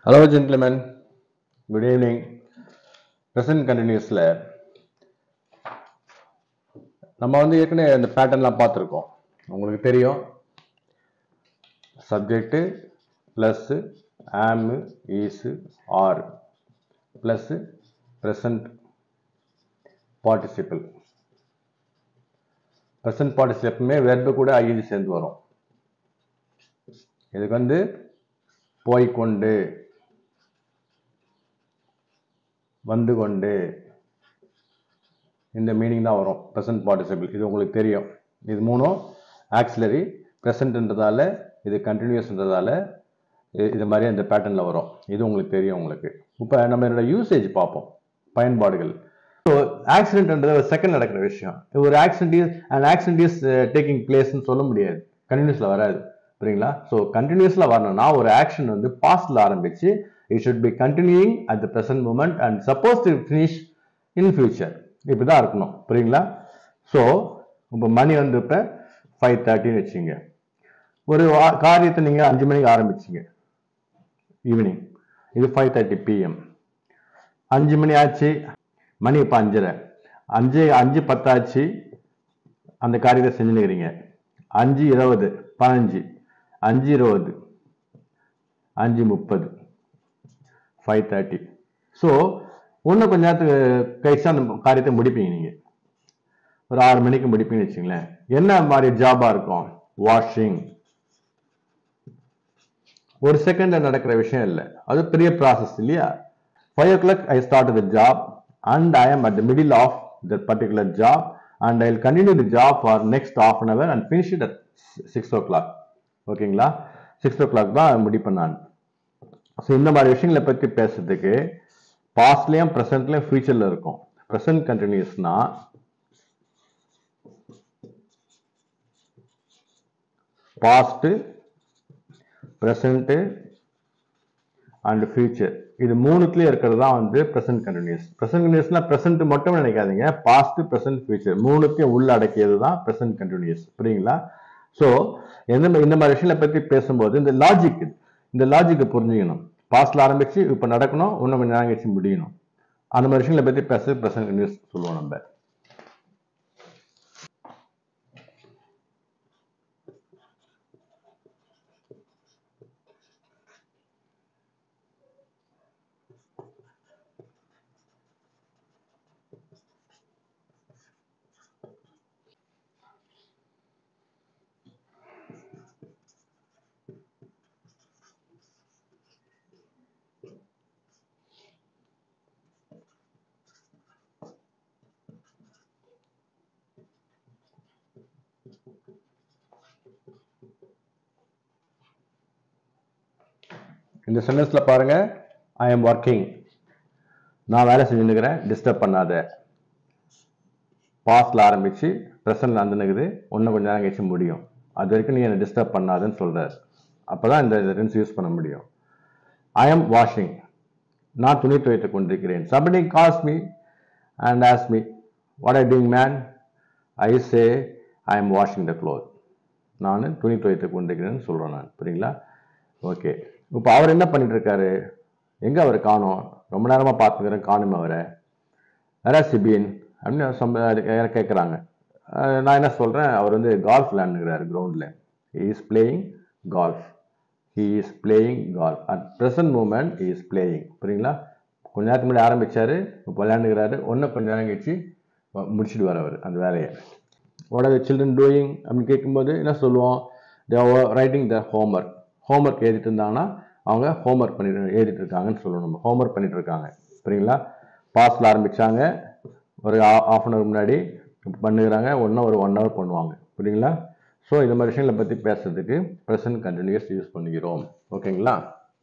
Hello, gentlemen. Good evening. Present continuousல நம்ம ஏற்கனவே இந்த பேட்டர்ன்லாம் பார்த்துருக்கோம். உங்களுக்கு தெரியும். Subject plus am is are plus present participle. present participle எப்பவுமே verb கூட ing சேர்ந்து வரும். இதுக்கு போய்கொண்டு வந்து கொண்டு இந்த மீனிங் தான் வரும் present participle. இது உங்களுக்கு தெரியும். இது மூணும் ஆக்சிலரி presentன்றதால இது கண்டினியூஸ்ன்றதால இது மாதிரி அந்த பேட்டர்ன்ல வரும். இது உங்களுக்கு தெரியும். உங்களுக்கு இப்போ நம்ம என்னோட யூசேஜ் பார்ப்போம், பயன்பாடுகள். ஸோ ஆக்சிடென்ட்ன்றது ஒரு செகண்ட் நடக்கிற விஷயம். ஒரு ஆக்சிடென்ட் இஸ் டேக்கிங் பிளேஸ்ன்னு சொல்ல முடியாது, கண்டினியூஸ்ல வராது. புரியுங்களா? ஸோ கண்டினியூஸ்ல வரணும்னா ஒரு ஆக்ஷன் பாஸ்ட்ல ஆரம்பிச்சு it should be continuing at the present moment and supposed to finish in future. இப்படிதான் இருக்கணும். புரியுங்களா? ஸோ இப்போ மணி இப்போ 5:30 வச்சுங்க. ஒரு காரியத்தை நீங்க 5 மணிக்கு ஆரம்பிச்சீங்க ஈவினிங், இது 5:30 PM. 5 மணி ஆச்சு, மணி இப்போ 5:30, 5:10 ஆச்சு, அந்த காரியத்தை செஞ்சுக்கிறீங்க. 5:20, 15, 5:20, 5:30, 5:30. ஸோ இன்னும் கொஞ்ச நேரத்துக்கு கழிச்சு அந்த காரியத்தை முடிப்பீங்க. நீங்க ஒரு 6 மணிக்கு முடிப்பீங்கன்னு வச்சுங்களேன். என்ன மாதிரி ஜாபா இருக்கும்? வாஷிங். ஒரு செகண்ட்ல நடக்கிற விஷயம் இல்லை, அது பெரிய ப்ராசஸ் இல்லையா? 5 o'clock I started the job and I am at the middle of that particular job and I will continue the job for next half an hour and finish it at 6 o'clock. ஓகேங்களா? 6 o'clock தான் முடிப்பேன் நான். So இந்த மாதிரி விஷயங்களை பற்றி பேசுறதுக்கு பாஸ்ட்லயும் ப்ரெசென்ட்லயும் ஃபியூச்சர்ல இருக்கும். ப்ரெசென்ட் கண்டினியூஸ்னா பாஸ்ட், ப்ரெசென்ட் அண்ட் ஃபியூச்சர், இது மூணுத்துலயும் இருக்கிறது தான் ப்ரெசென்ட் கண்டினியூஸ். ப்ரெசென்ட் கண்டினியூஸ்னா ப்ரெசென்ட் மட்டும் நினைக்காதீங்க, பாஸ்ட், ப்ரெசென்ட், ஃபியூச்சர் மூணுத்தையும் உள்ள அடக்கியது தான் ப்ரெசென்ட் கண்டினியூஸ். புரியுங்களா? ஸோ இந்த மாதிரி விஷயங்களை பற்றி பேசும்போது இந்த லாஜிக் புரிஞ்சுக்கணும். பாஸ்ட்ல ஆரம்பிச்சு இப்ப நடக்கணும், இன்னும் கொஞ்சம் நேரம் கழிச்சு முடியணும். அந்த மாதிரி விஷயங்களை பத்தி பேச ப்ரெசென்ட் கண்டினியூஸ் சொல்லுவோம் நம்ம. இந்த சென்டென்ஸ்ல பாருங்க, ஐ எம் ஒர்க்கிங், நான் வேலை செஞ்சுருக்கிறேன், டிஸ்டர்ப் பண்ணாத. பாஸ்ட்ல ஆரம்பிச்சு ப்ரெசென்ட்ல வந்துனுக்குது, இன்னும் கொஞ்சம் நேரம் கழிச்சு முடியும். அது வரைக்கும் நீ என்னை டிஸ்டர்ப் பண்ணாதுன்னு சொல்றாரு. அப்பதான் இந்த டென்ஸ் யூஸ் பண்ண முடியும். ஐ எம் வாஷிங், நான் துணி துவைத்துக் கொண்டிருக்கிறேன். somebody calls me and asks me what are you doing man? I say I am washing the clothes. நான் துணி துவைத்துக் கொண்டிருக்கிறேன்னு சொல்றேன் நான். புரியுங்களா? ஓகே. இப்போ அவர் என்ன பண்ணிட்டு இருக்காரு? எங்க அவர் காணோம், ரொம்ப நேரமா பார்த்துக்கிறேன், காணுமே அவரை. வேற சிபின் அப்படின்னு கேட்குறாங்க. நான் என்ன சொல்றேன், அவர் கால்ஃப் விளையாண்டுக்கிறாரு கிரவுண்ட்ல. He is playing golf. He is playing golf at present moment. He is playing. புரியுங்களா? கொஞ்ச நேரத்துக்கு முன்னாடி ஆரம்பிச்சாரு, இப்போ விளையாண்டுக்கிறாரு, ஒன்னும் கொஞ்ச நேரம் கழிச்சு முடிச்சுட்டு வரவர் அந்த வேலையை. What are the children doing அப்படின்னு கேட்கும்போது என்ன சொல்லுவோம்? They are writing the homework. Homework எழுதிட்டு இருந்தாங்கன்னா அவங்க ஹோம்ஒர்க் எழுதிட்டு இருக்காங்கன்னு சொல்லணும். நம்ம ஹோம்ஒர்க் பண்ணிட்டு இருக்காங்க. புரியுங்களா? பாஸ்ட்ல ஆரம்பிச்சாங்க, ஒரு ½ அன் அவர் முன்னாடி பண்ணுகிறாங்க, ஒரு 1 hour பண்ணுவாங்க. புரியுங்களா? ஸோ இந்த மாதிரி விஷயங்களை பற்றி பேசுறதுக்கு ப்ரெசென்ட் கண்டினியூஸ் யூஸ் பண்ணிக்கிறோம். ஓகேங்களா?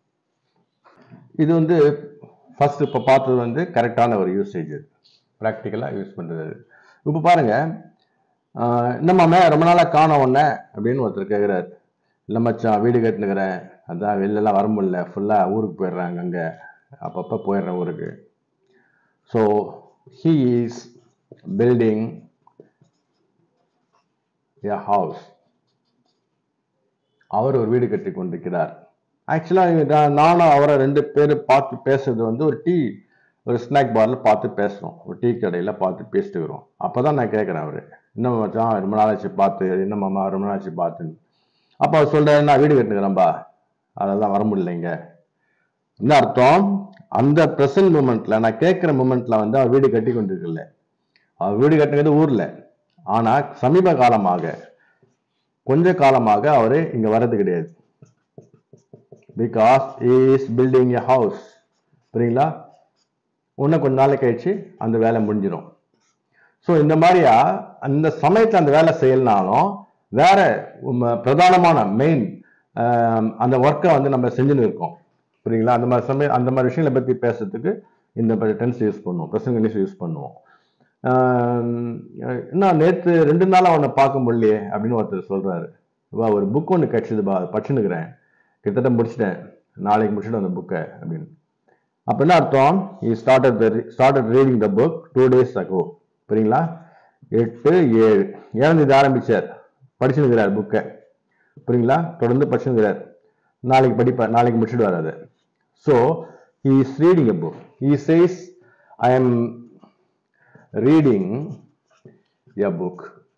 இது ஃபர்ஸ்ட் இப்போ பார்த்தது கரெக்டான ஒரு யூசேஜ், ப்ராக்டிக்கலாக யூஸ் பண்ணுறது. இப்போ பாருங்க, நம்ம ரொம்ப நாளாக காணோம் ஒன்ன அப்படின்னு ஒருத்தர் கேட்குறாரு. இல்லை மச்சான், வீடு கட்டுனுக்கிறேன், அதான் வெளிலலாம் வர முடியல, ஃபுல்லாக ஊருக்கு போயிடுறாங்க, அங்கே அப்பப்போ போயிடுறேன் ஊருக்கு. So he is building a house. அவர் ஒரு வீடு கட்டி கொண்டிருக்கிறார். ஆக்சுவலாக நானும் அவரை 2 பேர் பார்த்து பேசுறது வந்து ஒரு ஸ்நாக் பார்ல பார்த்து பேசுறோம், ஒரு டீ கடையில் பார்த்து பேசிட்டு இருக்கிறோம். அப்பதான் நான் கேட்குறேன், அவரு என்ன மச்சான் ரொம்ப நாளாச்சு பார்த்து, என்ன மாமா ரொம்ப நாளாச்சு பார்த்துன்னு. அப்போ அவர் சொல்றாரு, நான் வீடு கட்டுக்கிறேன்பா, அதெல்லாம் வர முடியலைங்க. என்ன அர்த்தம்? அந்த ப்ரெசன்ட் மூமெண்ட்ல, நான் கேட்குற மூமெண்ட்ல வந்து அவர் வீடு கட்டி கொண்டிருக்கல. அவர் வீடு கட்டுறது ஊர்ல. ஆனா சமீப காலமாக, கொஞ்ச காலமாக அவரு இங்க வர்றது கிடையாது. Because he is building a house. புரியுங்களா? இன்னும் கொஞ்ச நாளைக்கு கழிச்சு அந்த வேலை முடிஞ்சிடும். ஸோ இந்த மாதிரியா அந்த சமயத்தில் அந்த வேலை செய்யலனாலும் வேற பிரதானமான மெயின் அந்த ஒர்க்கை வந்து நம்ம செஞ்சுன்னு இருக்கோம். புரியுங்களா? அந்த மாதிரி விஷயங்களை பற்றி பேசுறதுக்கு இந்த டென்ஸ் யூஸ் பண்ணுவோம், ப்ரெசன்ட் கண்டினியூஸ் யூஸ் பண்ணுவோம். என்ன நேற்று 2 நாளாக அவனை பார்க்க முடியலையே அப்படின்னு ஒருத்தர் சொல்றாரு. ஒரு புக் ஒன்று கிடைச்சதுப்பா, படிச்சுன்னுக்கிறேன், கிட்டத்தட்ட முடிச்சிட்டேன், நாளைக்கு முடிச்சுட்டு அந்த புக்கை அப்படின்னு. அப்போ என்ன அர்த்தம்? he started reading the book 2 days ago. புரியுங்களா? 8/7 இது ஆரம்பிச்சார், படிச்சுன்னுக்கிறார் புக்கை. புரியுங்களா? தொடர்ந்து படிச்சுன்னுக்கிறார். நாளைக்கு படிப்பார், நாளைக்கு முடிச்சுட்டு வராது. So he is reading a book. He says, I am reading a book.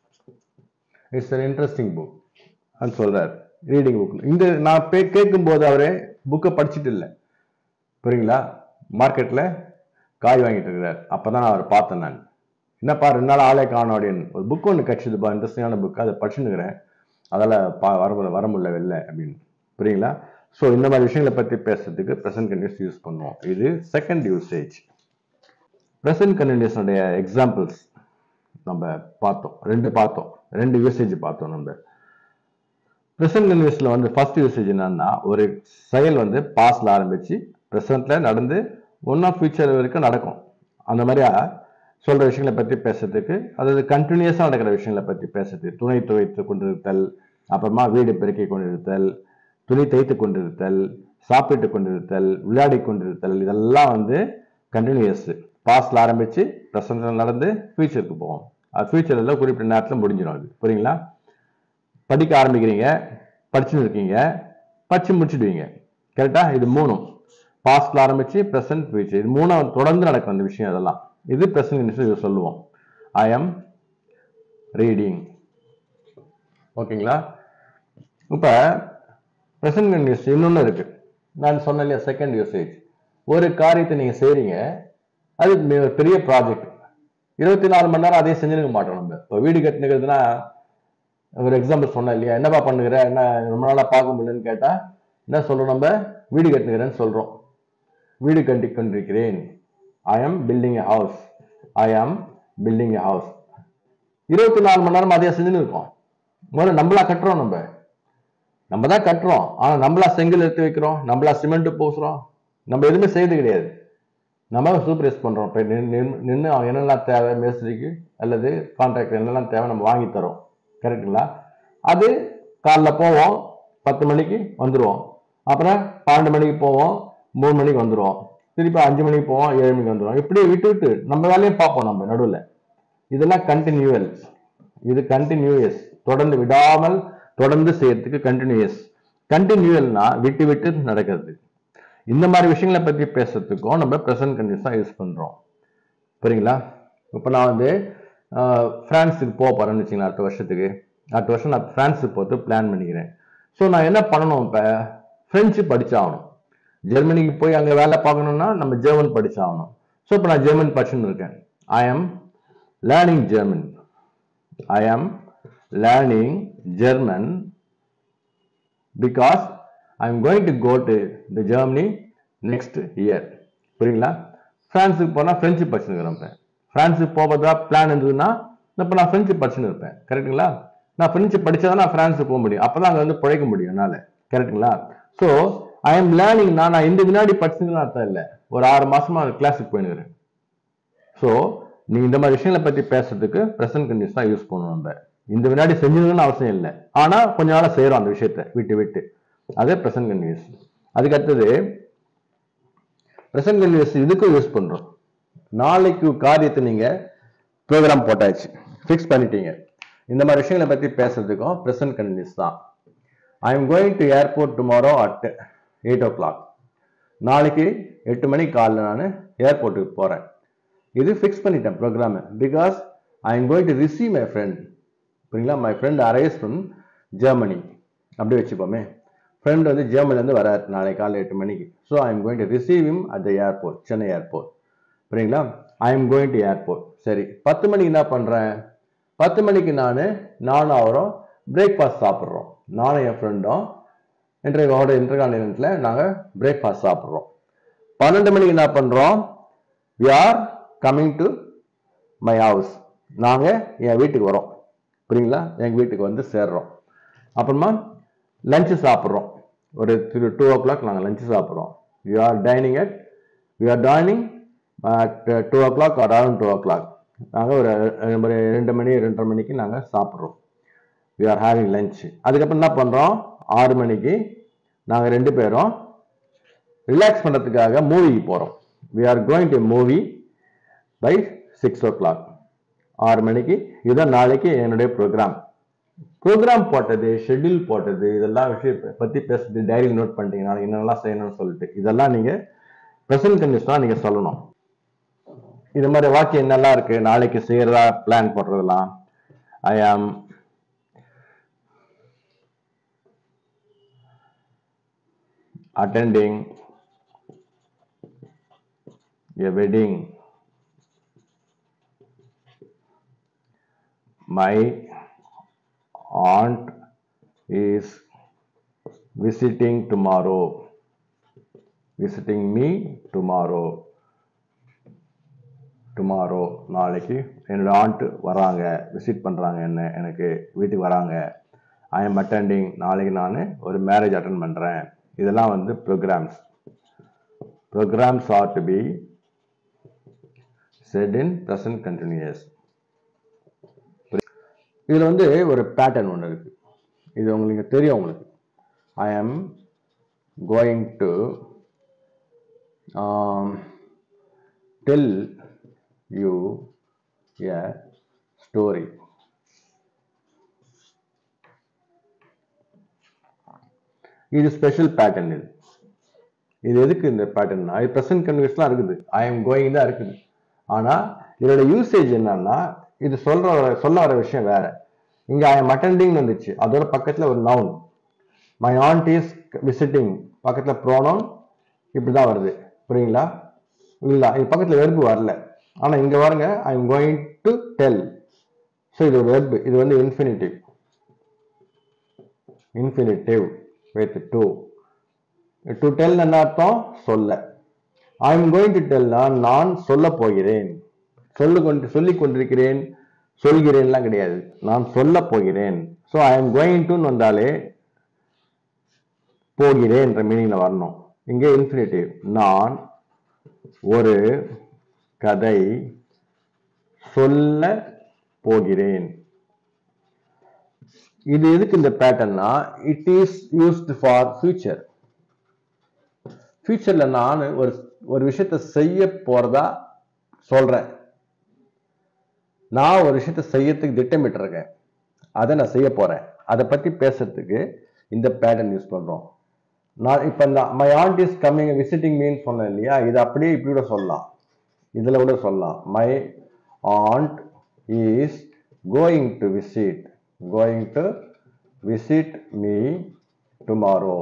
It's an interesting book. அது சொல்றார், ரீடிங் புக். இந்த நான் கேட்கும் போது அவரே புக்கை படிச்சுட்டு இல்லை. புரியுங்களா? மார்க்கெட்ல காய் வாங்கிட்டு இருக்கிறார். அப்பதான் நான் அவர் பார்த்தேன். நான் என்னப்பா 2 நாள் ஆளே காணோம் அப்படின்னு. ஒரு புக் ஒன்று கிடைச்சதுப்பா, இன்ட்ரெஸ்டிங்கான புக், அதை படிச்சுன்னுக்கிறேன், அதெல்லாம் வர முடியல வெளில அப்படின்னு. புரியுங்களா? ஸோ இந்த மாதிரி விஷயங்களை பற்றி பேசுறதுக்கு ப்ரெசன்ட் கண்டினியூஸ் யூஸ் பண்ணுவோம். இது செகண்ட் யூசேஜ். ப்ரெசன்ட் கண்டினியூஸோடைய எக்ஸாம்பிள்ஸ் நம்ம பார்த்தோம், 2 யூசேஜ் பார்த்தோம். நம்ம ப்ரெசன்ட் கண்டினியூஸ்ல வந்து ஃபர்ஸ்ட் யூசேஜ் என்னன்னா, ஒரு செயல் வந்து பாஸ்ட்ல ஆரம்பிச்சு ப்ரெசென்ட்ல நடந்து ஒன் ஃபியூச்சர் வரைக்கும் நடக்கும். அந்த மாதிரியா சொல்ற விஷயங்களை பற்றி பேசுறதுக்கு, அதாவது கண்டினியூஸா நடக்கிற விஷயங்களை பற்றி பேசுறதுக்கு, துணி துவைத்து கொண்டிருத்தல், அப்புறமா வீடு பெருக்கி கொண்டிருத்தல், துணி தைத்து கொண்டிருத்தல், சாப்பிட்டு கொண்டிருத்தல், விளையாடி கொண்டிருத்தல், இதெல்லாம் வந்து கண்டினியூஸ். பாஸ்ட்ல ஆரம்பிச்சு ப்ரெசென்ட்ல நடந்து ஃபியூச்சருக்கு போவோம். அது ஃபியூச்சர்ல குறிப்பிட்ட நேரத்தில் முடிஞ்சிடும். அது புரியுங்களா? படிக்க ஆரம்பிக்கிறீங்க, படிச்சுன்னு இருக்கீங்க, படிச்சு முடிச்சுடுவீங்க. கரெக்டா? இது 3 பாஸ்ட்ல ஆரம்பிச்சு ப்ரெசென்ட் ஃபியூச்சர், இது 3 தொடர்ந்து நடக்கும் அந்த விஷயம். அதெல்லாம் இது ப்ரெசென்ட் கண்டினியூஸ் சொல்லுவோம். I am reading. ஓகேங்களா? இப்ப ப்ரெசென்ட் கண்டினியூஸ் இன்னொன்னு இருக்கு. நான் சொன்ன இல்லையா, செகண்ட் யூசேஜ். ஒரு காரியத்தை நீங்க செய்றீங்க, அது பெரிய ப்ராஜெக்ட், 24 மணி நேரம் அதையும் செஞ்சுருக்க மாட்டோம். நம்ம இப்போ வீடு கட்டுனுக்கிறதுனா, ஒரு எக்ஸாம்பிள் சொன்னேன் இல்லையா, என்னப்பா பண்ணுகிற, என்ன ரொம்ப நாளா பார்க்க முடியலன்னு கேட்டா என்ன சொல்றோம்? நம்ம வீடு கட்டுனுக்கிறேன்னு சொல்றோம். வீடு கட்டி கொண்டிருக்கிறேன். I am building a house. I am building a house. 24 மணி நேரம் அதையா செஞ்சுன்னு இருக்கோம். முதல்ல நம்மளா கட்டுறோம், நம்ம தான் கட்டுறோம். ஆனா நம்மளா செங்கல் எடுத்து வைக்கிறோம், நம்மளா சிமெண்ட் பூசுறோம், நம்ம எதுவுமே செய்யறது கிடையாது. நம்ம சூப்பர்வைஸ் பண்றோம். இப்போ நின்று அவன் என்னெல்லாம் தேவை மேஸ்திரிக்கு அல்லது கான்ட்ராக்டர் என்னெல்லாம் தேவை நம்ம வாங்கி தரோம். கரெக்டுங்களா? அது காலைல போவோம், 10 மணிக்கு வந்துடுவோம். அப்புறம் 12 மணிக்கு போவோம், 3 மணிக்கு வந்துடுவோம். திருப்பி 5 மணிக்கு போவோம், 7 மணிக்கு வந்துடுவோம். இப்படி விட்டு நம்ம வேலையும் பார்ப்போம் நம்ம நடுவில். இதெல்லாம் கண்டினியூவல். இது கண்டினியூஸ், தொடர்ந்து விடாமல் தொடர்ந்து செய்யறதுக்கு கண்டினியூஸ். கண்டினியூவல்னா விட்டு விட்டு நடக்கிறது. இந்த மாதிரி விஷயங்களை பற்றி பேசுறதுக்கும் நம்ம ப்ரெசென்ட் கண்டினியூஸா யூஸ் பண்றோம். புரியுங்களா? இப்போ நான் வந்து பிரான்ஸுக்கு போறேன்னு வச்சுங்களேன். அடுத்த வருஷம் நான் பிரான்ஸுக்கு போட்டு பிளான் பண்ணிக்கிறேன். ஸோ நான் என்ன பண்ணணும்? இப்போ பிரெஞ்சு படிச்சாகணும். ஜெர்மனிக்கு போய் அங்கே வேலை பார்க்கணும்னா நம்ம ஜெர்மன் படிச்சாகணும். ஸோ இப்போ நான் ஜெர்மன் படிச்சுன்னு இருக்கேன். I am learning German. I am learning German because I am going to go to the Germany next year. புரியுங்களா? பிரான்ஸுக்கு போனால் பிரெஞ்சு படிச்சுன்னு இருப்பேன். பிரான்ஸுக்கு போவதா பிளான் இருந்ததுன்னா இப்போ நான் பிரெஞ்சு படிச்சுன்னு இருப்பேன். கரெக்டுங்களா? நான் பிரெஞ்சு படிச்சாதான் நான் பிரான்ஸுக்கு போக முடியும். அப்பதான் அங்கே வந்து பிழைக்க முடியும் என்னால. கரெக்டுங்களா? ஸோ ஐ எம் லேர்னிங்னா நான் இந்த வினாடி படிச்சுன்னு அர்த்தம் இல்லை, ஒரு 6 மாசமா கிளாஸுக்கு போயினுக்கிறேன். ஸோ நீ இந்த மாதிரி விஷயங்களை பற்றி பேசுறதுக்கு ப்ரெசென்ட் கண்டினியூஸ் தான் யூஸ் பண்ணணும். நம்ம இந்த வினாடி செஞ்சுக்கணும்னு அவசியம் இல்லை, ஆனா கொஞ்ச நாளா செய்யறோம் அந்த விஷயத்த விட்டு விட்டு. அதே ப்ரெசென்ட் கண்டினியூஸ். அதுக்கு அடுத்தது ப்ரெசென்ட் கண்டினியூஸ் இதுக்கும் யூஸ் பண்றோம். நாளைக்கு காரியத்தை நீங்க ப்ரோக்ராம் போட்டாச்சு, ஃபிக்ஸ் பண்ணிட்டீங்க. இந்த மாதிரி விஷயங்களை பத்தி பேசுறதுக்கும் ப்ரெசென்ட் கண்டினியூஸ் தான். I am going to airport tomorrow at 8 o'clock. நாளைக்கு 8 மணிக்கு காலைல நான் ஏர்போர்ட்டுக்கு போகிறேன். இது ஃபிக்ஸ் பண்ணிட்டேன் programme. Because I am going to receive my friend. புரியுங்களா? My friend arrives from Germany. அப்படி வச்சுப்போமே. ஃப்ரெண்ட் வந்து ஜெர்மனிலேருந்து வரார் நாளைக்கு காலையில் 8 மணிக்கு. So I am going to receive him at the airport, Chennai airport. புரியுங்களா? I am going to airport. சரி, 10 மணிக்கு என்ன பண்ணுறேன்? 10 மணிக்கு நானும் அவரும் பிரேக்ஃபாஸ்ட் சாப்பிட்றோம். நானும் என் ஃப்ரெண்டும் இன்டர்கான்டினென்டலில் நாங்கள் பிரேக்ஃபாஸ்ட் சாப்பிட்றோம். 12 மணிக்கு என்ன பண்ணுறோம்? We are coming to my house. நாங்கள் என் வீட்டுக்கு வரோம். புரியுங்களா? எங்கள் வீட்டுக்கு வந்து சேர்றோம். அப்புறமா லஞ்சு சாப்பிட்றோம். ஒரு 2 o'clock நாங்கள் லஞ்சு சாப்பிட்றோம். We are dining at 2 o'clock or around 2 o'clock. நாங்கள் ஒரு 2 மணி 2:30 மணிக்கு நாங்கள் சாப்பிட்றோம். We are having lunch. அதுக்கப்புறம் என்ன பண்ணுறோம்? 6 மணிக்கு நாங்கள் 2 பேரும் ரிலாக்ஸ் பண்ணுறதுக்காக மூவிக்கு போகிறோம். We are going to movie by 6 o'clock. 6 மணிக்கு. இதுதான் நாளைக்கு என்னுடைய ப்ரோக்ராம். ப்ரோக்ராம் போட்டது, ஷெட்யூல் போட்டது, இதெல்லாம் விஷயம் பற்றி பேசுறது, டைரி நோட் பண்ணிட்டீங்க நாளைக்கு என்னெல்லாம் செய்யணும்னு சொல்லிட்டு. இதெல்லாம் நீங்கள் ப்ரெசன்ட் கண்டிஷனாக நீங்கள் சொல்லணும். இது மாதிரி வாக்கியம் என்னெல்லாம் இருக்கு நாளைக்கு செய்யறதா பிளான் போடுறதெல்லாம்? ஐ ஆம் attending a wedding. My aunt is visiting tomorrow. Visiting me tomorrow. Tomorrow நாளைக்கு என்னோட ஆண்ட் வராங்க, விசிட் பண்ணுறாங்க, எனக்கு வீட்டுக்கு வராங்க. ஐ எம் அட்டெண்டிங், நாளைக்கு நான் ஒரு மேரேஜ் அட்டன் பண்ணுறேன். இதெல்லாம் வந்து programmes. Programmes are to be set in present continuous. இதில் வந்து ஒரு பேட்டர்ன் ஒன்று இருக்குது. இது உங்களுக்கு தெரியும். உங்களுக்கு I am going to tell you a story. இது ஸ்பெஷல் பேட்டர்ன். இது எதுக்கு இந்த பேட்டர்னா? இது ப்ரெசன்ட் கண்டினியூஸ்லாம் இருக்குது. ஐ எம் கோயிங் தான் இருக்குது. ஆனால் இதோட யூசேஜ் என்னன்னா, இது சொல்ல வர விஷயம் வேற. இங்க ஐ எம் அட்டெண்டிங் வந்துச்சு, அதோட பக்கத்துல ஒரு noun. My aunt is visiting பக்கத்துல ப்ரோனவுன். இப்படிதான் வருது. புரியுங்களா? இல்ல, இது பக்கத்துல வெர்பு வரல. ஆனா இங்க பாருங்க, I am going to tell. So இது ஒரு வெர்பு. இது வந்து infinitive. Infinitive with to. To tell என்ன அர்த்தம்? சொல்ல. I am going to tell, நான் சொல்ல போகிறேன். சொல்லிக் கொண்டிருக்கிறேன், சொல்கிறேன்லாம் கிடையாது. நான் சொல்ல போகிறேன். So I am going to வந்தாலே போகிறேன் என்ற மீனிங்ல வரணும். இங்கே இன்ஃபினிட்டிவ். நான் ஒரு கதை சொல்ல போகிறேன். இது எதுக்கு இந்த பேட்டர்னா? It is used for future. ஃபியூச்சர்ல நான் ஒரு விஷயத்தை செய்ய போறதா சொல்றேன். நான் ஒரு விஷயத்தை செய்யறதுக்கு திட்டமிட்டு இருக்கேன், அதை நான் செய்ய போறேன். அதை பத்தி பேசுறதுக்கு இந்த பேட்டர்ன் யூஸ் பண்றோம். நான் இப்ப இந்த my aunt is coming visiting மீன்னு சொன்னேன் இல்லையா? இது அப்படியே இப்படி கூட சொல்லலாம், இதுல கூட சொல்லலாம். My aunt is going to visit me tomorrow.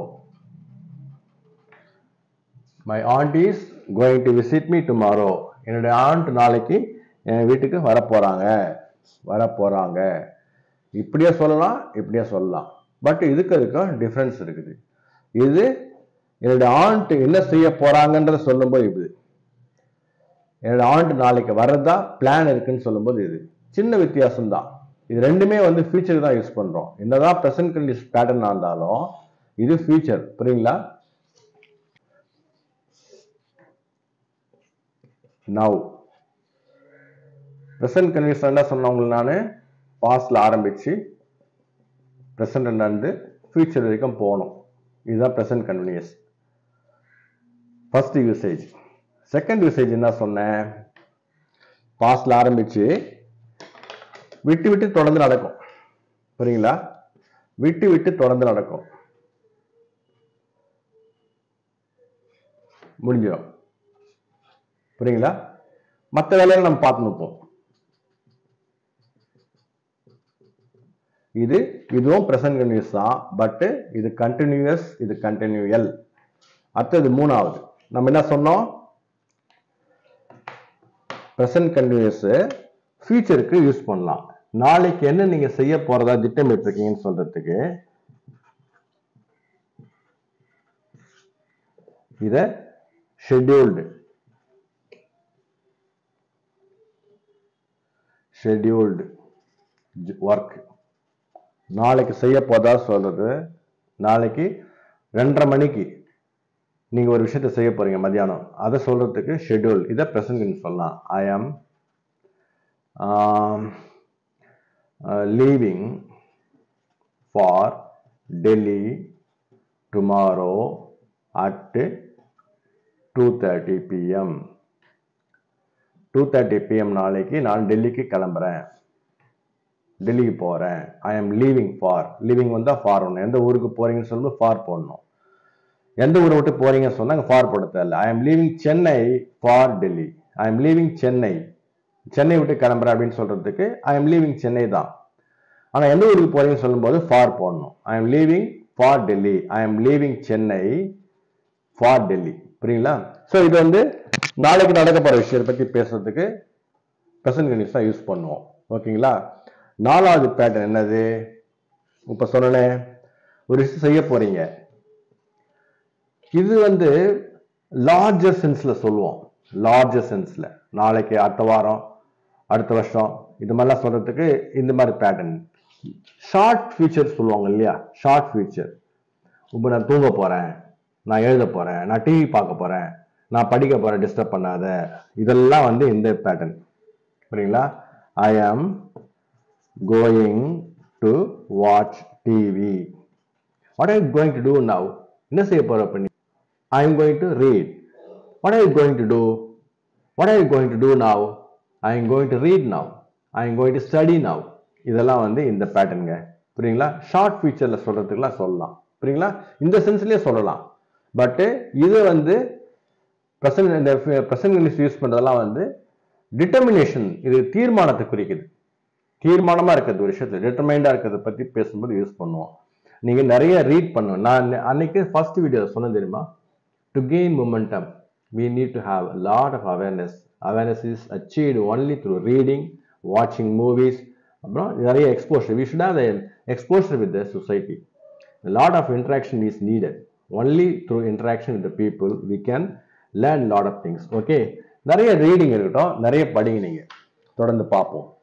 My aunt is going to visit me tomorrow. என்னுடைய ஆண்ட் நாளைக்கு என் வீட்டுக்கு வரப்போறாங்க. இப்படியே சொல்லலாம், இப்படியே சொல்லலாம். பட் இதுக்கும் டிஃபரன்ஸ் இருக்குது. இது என்னுடைய ஆண்ட் என்ன செய்ய போறாங்கன்றத சொல்லும்போது இது, என்னோட ஆண்ட் நாளைக்கு வர்றதா பிளான் இருக்குன்னு சொல்லும்போது இது சின்ன வித்தியாசம் தான். இது ரெண்டுமே வந்து ஃபியூச்சர் தான் யூஸ் பண்றோம். என்னதான் ப்ரெசன்ட் கண்டிஷன் பேட்டர்னா இருந்தாலும் இது ஃபியூச்சர். புரியுங்களா? நவ் ப்ரெசன்ட் கண்டிஷன் என்ன சொன்ன உங்களுக்கு நான்? பாஸ்ட்ல ஆரம்பிச்சு ப்ரெசன்ட் நடந்து ஃபியூச்சர் வரைக்கும் போகணும். இதுதான் present continuous. First usage. Second usage என்ன சொன்னேன்? பாஸ்ட்ல ஆரம்பிச்சு விட்டு விட்டு தொடர்ந்து நடக்கும். புரியுங்களா? விட்டு விட்டு தொடர்ந்து நடக்கும். முடிஞ்சிடும். புரியுங்களா? மற்ற வேலையை நம்ம பார்த்து நிற்போம். இதுவும் பிரசன்ட் கண்டினியூஸ் தான், பட் இது கண்டினியூஸ், இது கண்டினியூயல். அடுத்தது மூணாவது நம்ம என்ன சொன்னோம்? பிரசன்ட் கண்டினியூஸ் ஃபியூச்சருக்கு யூஸ் பண்ணலாம். நாளைக்கு என்ன நீங்க செய்ய போறதா திட்டமிட்டு இருக்கீங்கன்னு சொல்றதுக்கு இத ஷெட்யூல்டு ஒர்க். நாளைக்கு செய்ய போதா சொல்றது, நாளைக்கு 2:30 மணிக்கு நீங்க ஒரு விஷயத்தை செய்ய போறீங்க மத்தியானம், அதை சொல்றதுக்கு ஷெட்யூல். இதை பிரசன்ட் சொல்லலாம். ஐ ஆம் leaving for Delhi tomorrow at 2:30 PM. 2:30 PM நாளைக்கு நான் டெல்லிக்கு கிளம்புறேன், டெல்லிக்கு போறேன். I am leaving for, leaving வந்தா ஃபார் ஒன்று. எந்த ஊருக்கு போறீங்கன்னு சொல்லும்போது ஃபார் போடணும். எந்த ஊரை விட்டு போறீங்கன்னு சொன்னா ஃபார் போட தேவையில்ல. I am leaving Chennai for Delhi. I am leaving Chennai, Chennai விட்டு கிளம்புறேன் அப்படின்னு சொல்றதுக்கு ஐ ஆம் லீவிங் சென்னை தான். ஆனா எந்த ஊருக்கு போறீங்கன்னு சொல்லும்போது ஃபார் போடணும். ஐ am leaving for Delhi, I am leaving Chennai for Delhi. புரியுங்களா? ஸோ இது வந்து நாளைக்கு நடக்க போற விஷயத்தை பத்தி பேசுறதுக்கு பிரசன்ட் கண்டினியூஸ் தான் யூஸ் பண்ணுவோம். ஓகேங்களா? நாலாவது பேட்டர்ன் என்னது? இப்ப சொன்னேன், ஒரு விஷயம் செய்ய போறீங்க. இது வந்து லார்ஜர் சென்ஸ்ல சொல்லுவோம். லார்ஜர் சென்ஸ்ல நாளைக்கு, அடுத்த வாரம், அடுத்த வருஷம், இது மாதிரிலாம் சொல்றதுக்கு இந்த மாதிரி பேட்டர்ன். ஷார்ட் ஃபியூச்சர் சொல்லுவாங்க இல்லையா? Short future. இப்போ நான் தூங்க போறேன், நான் எழுத போறேன், நான் டிவி பார்க்க போறேன், நான் படிக்க போறேன், டிஸ்டர்ப் பண்ணாத, இதெல்லாம் வந்து இந்த பேட்டர்ன். புரியுங்களா? I am going to watch TV. What are you going to do now? என்ன செய்ய போற பண்ணி? I am going to read. What are you going to do? What are you going to do now? I am going to read now. I am going to study now. இதெல்லாம் வந்து இந்த பேட்டர்னுங்க. புரியுங்களா? Short ஃபியூச்சர்ல சொல்றதுக்குலாம் சொல்லலாம். புரியுங்களா? இந்த சென்ஸ்லயே சொல்லலாம். But இது வந்து பிரசன்ட் யூஸ் பண்றதெல்லாம் வந்து டிட்டர்மினேஷன், இது தீர்மானத்தை குறிக்குது. தீர்மானமா இருக்கிறது, ஒரு விஷயத்துல டிட்டர்மைண்டா இருக்கிறத பத்தி பேசும்போது யூஸ் பண்ணுவோம். நீங்க நிறைய ரீட் பண்ணுவோம். நான் அன்னைக்கு ஃபர்ஸ்ட் வீடியோ சொன்னேன் தெரியுமா? To gain momentum we need to have a lot of awareness. Awareness is achieved only through reading, watching movies, அப்புறம் நிறைய exposure. We should have the exposure with the society. A lot of interaction is needed. Only through interaction with the people we can learn a lot of things. Okay, நிறைய reading இருக்கட்டும், நிறைய படிங்க. நீங்க தொடர்ந்து பார்ப்போம்.